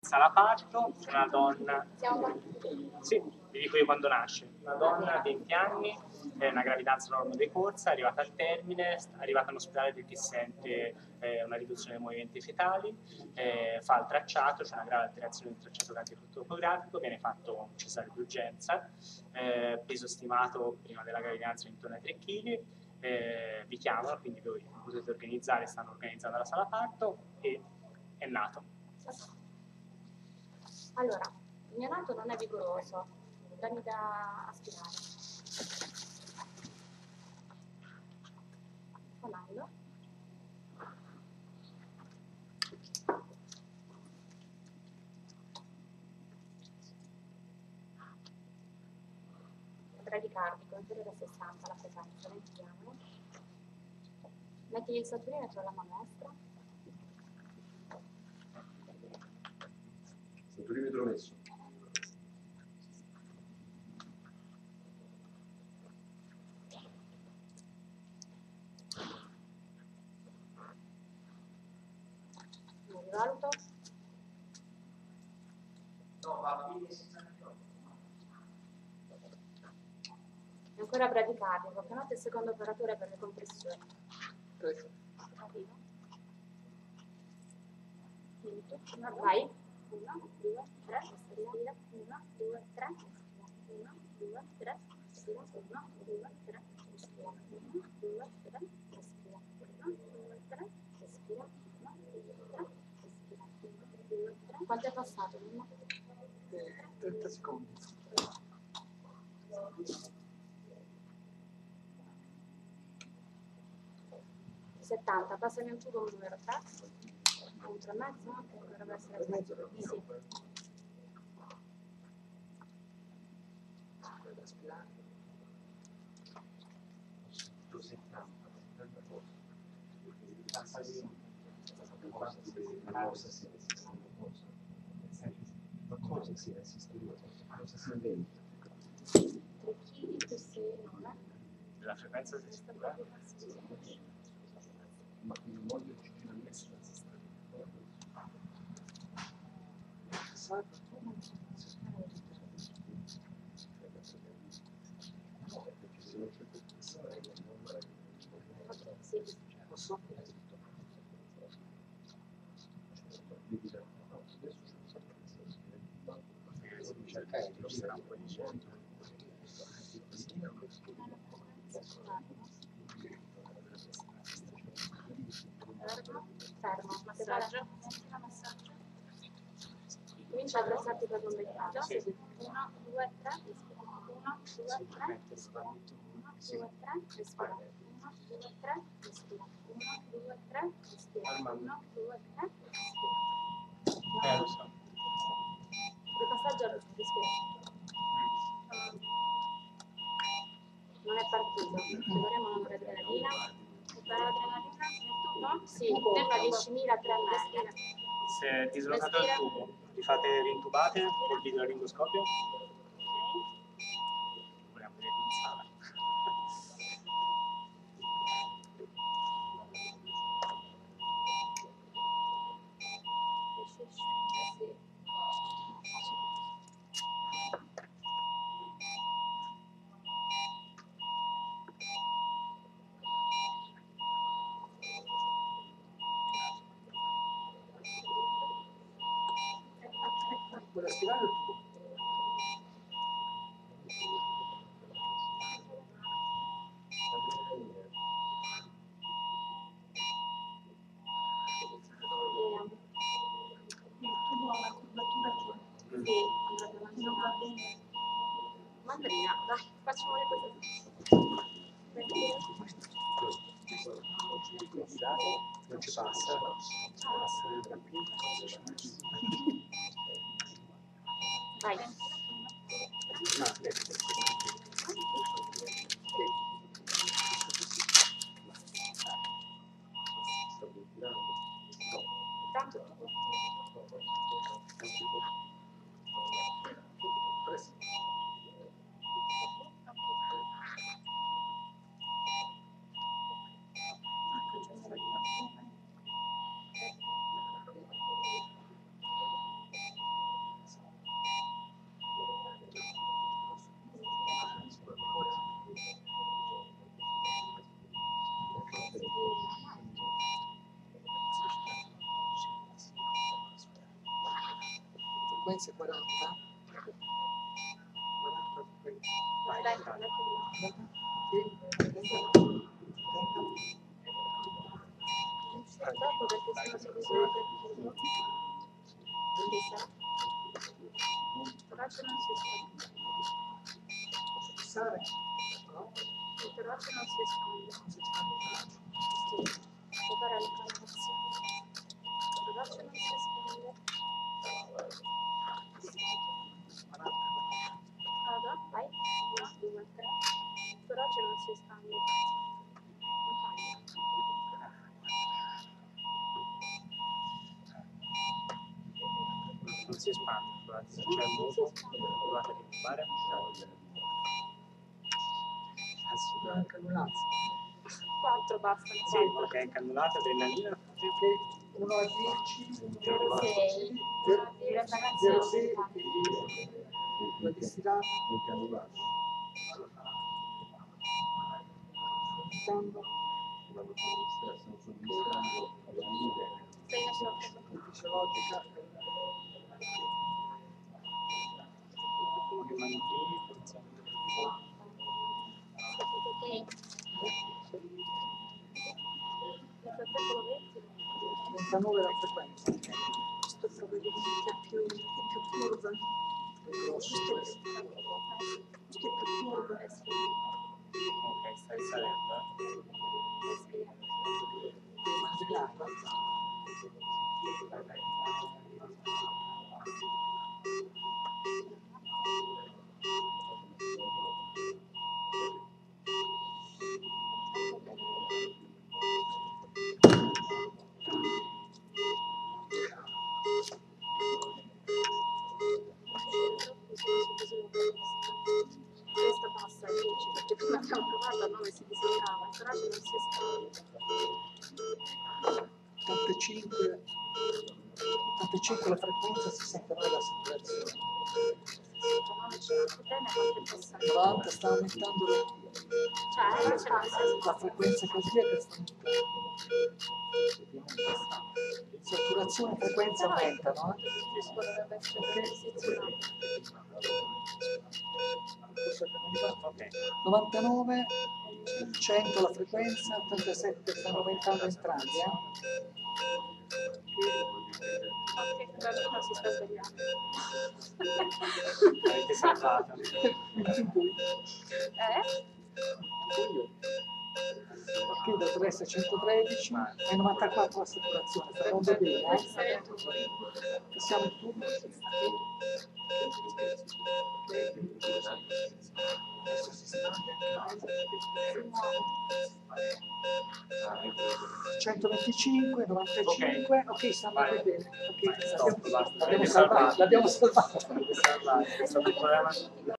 Salaparto, una donna, sì, vi dico io quando nasce, una donna 20 anni, una gravidanza normodecorsa, arrivata al termine, arrivata all'ospedale perché sente una riduzione dei movimenti fetali, fa il tracciato, c'è una grave alterazione del tracciato cardiottopografico, viene fatto un cesareo d'urgenza, peso stimato prima della gravidanza intorno ai 3 kg, vi chiamano, quindi voi potete organizzare, stanno organizzando la sala parto e è nato. Allora, il neonato non è vigoroso, dammi da aspirare. Comando. Bradicardico, inferiore a 60 la frequenza, vediamo. Metti il saltuino tra la mano destra. Saltuino messo. Non rivaluto. No, va bene senza microfono. È ancora bradicardico, chiamate il secondo operatore per le compressioni. Arrivo. Vai. 1, 2, 3, respira. 1, 2, 3, 1, 2, 3, respira. 1, 2, 3, respira. 1, 2, 3, respira. 1, 2, 3, respira. 1, 2, 3, respira. 1, 2, 3. Quanto è passato? 30 secondi. 70, passami un tubo numero 3. Un 3,5, dovrebbe essere 3. Sì. Cosa si è assistito? Cosa si inventa? 3 kg più 6 non è? La frequenza si sicura? Ma il modo originalmente si Sì. Cercare di usare un po' di gente. Fermo, massaggio. Comincia a abbracciarti per l'ombelicato. Sì. 1, 2, 3, 1, 2, 3, 1, 2, 3, respira. 1, 2, 3, respira. 1, 2, 3, respira. 1, 2, 3, respira. Lo so. Il passaggio respira. Non è partito. Dovremo non adrenalina. Per l'adrenalina nel tubo? Sì, tema 10.000 3 ml. Se è dislocato il tubo, li fate rintubate col videolaringoscopio? Vogliamo vedere in sala. Vuole aspirare il tubo? Il tubo ha una curvatura che non va bene. Mandrina, dai, facciamo le cose. Non ci passa. Vai. Tanto tubo. frequenze 40. 40 frequenze. Dai, dai, dai. Dopo perché sennò si bisogna per torace non si espande. Fissare? No? Il torace non si espande. Non si espande il torace. Sì, devo fare la calmazione. Il torace non si espande. 40. Vado, vai. 1, 2, 3. Il torace non si espande. Non si espande, c'è il muso, provate a rimuovere. Anche annulazio. 4 basta. Sì, ok, cannulata, adrenalina. Ok, 1 a 10. 06. 06 la distillata. Aumentando. Sei in sciocco. Fisiologica. Come mantieni, forse. Ok. Nel frattempo lo vedi? 39 la frequenza. Questo probabilmente è più curva. Grosso questo. Questo è più curva. Sì. Ok, stai salendo. Respira. Immaginata. Questa passa 10 perché prima abbiamo provato a 9 si disegnava, il torace non si espande. 85 la frequenza, 69 la saturazione. 9 ce l'ha bene quanto è passato. 90 sta aumentando Cioè, non si la espande. frequenza cardiaca, sta aumentando. Saturazione e frequenza aumentano. Dovrebbe essere posizionato. Ok, 99, 100 la frequenza, 87 stanno aumentando entrambi. Ok, il bambino si sta svegliando. avete salvato. Ok, dovrebbe essere 113 e 94 la saturazione, sta andando bene, Che siamo in turno. Adesso si sta anche 125, 95, ok, sta andando bene. Ok, Stop, basta. l'abbiamo salvato. Avete salvato. È stato il problema.